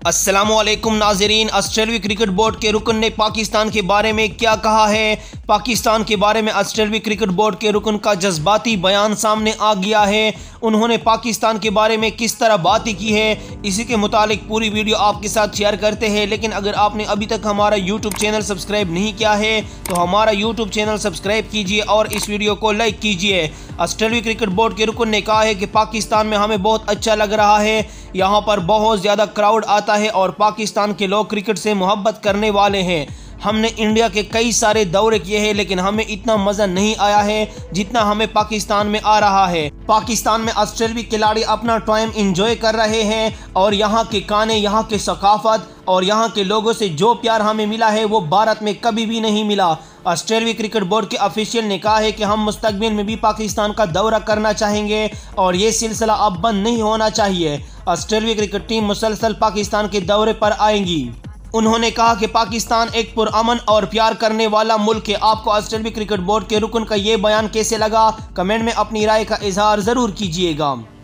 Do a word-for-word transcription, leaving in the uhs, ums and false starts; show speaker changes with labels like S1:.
S1: अस्सलामुअलैकुम नाज़रीन, ऑस्ट्रेलियाई क्रिकेट बोर्ड के रुकन ने पाकिस्तान के बारे में क्या कहा है। पाकिस्तान के बारे में ऑस्ट्रेलियाई क्रिकेट बोर्ड के रुकन का जज्बाती बयान सामने आ गया है। उन्होंने पाकिस्तान के बारे में किस तरह बातें की है, इसी के मुतालिक पूरी वीडियो आपके साथ शेयर करते हैं। लेकिन अगर आपने अभी तक हमारा यूट्यूब चैनल सब्सक्राइब नहीं किया है तो हमारा यूट्यूब चैनल सब्सक्राइब कीजिए और इस वीडियो को लाइक कीजिए। ऑस्ट्रेलियाई क्रिकेट बोर्ड के रुकन ने कहा है कि पाकिस्तान में हमें बहुत अच्छा लग रहा है, यहाँ पर बहुत ज़्यादा क्राउड आता है और पाकिस्तान के लोग क्रिकेट से मोहब्बत करने वाले हैं। हमने इंडिया के कई सारे दौरे किए हैं लेकिन हमें इतना मज़ा नहीं आया है जितना हमें पाकिस्तान में आ रहा है। पाकिस्तान में ऑस्ट्रेलियाई खिलाड़ी अपना टाइम एंजॉय कर रहे हैं और यहाँ के गाने, यहाँ के सकाफत और यहाँ के लोगों से जो प्यार हमें मिला है वो भारत में कभी भी नहीं मिला। ऑस्ट्रेलियाई क्रिकेट बोर्ड के ऑफिशियल ने कहा है कि हम मुस्तकबिल में भी पाकिस्तान का दौरा करना चाहेंगे और ये सिलसिला अब बंद नहीं होना चाहिए। ऑस्ट्रेलियाई क्रिकेट टीम मुसलसल पाकिस्तान के दौरे पर आएंगी। उन्होंने कहा कि पाकिस्तान एक पुरअमन और प्यार करने वाला मुल्क है। आपको ऑस्ट्रेलियाई क्रिकेट बोर्ड के रुकन का ये बयान कैसे लगा, कमेंट में अपनी राय का इजहार ज़रूर कीजिएगा।